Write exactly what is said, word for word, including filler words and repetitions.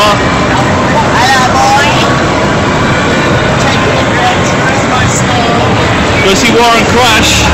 are. Hello, boy. Taking it red, my soul. Go see Warren Crash.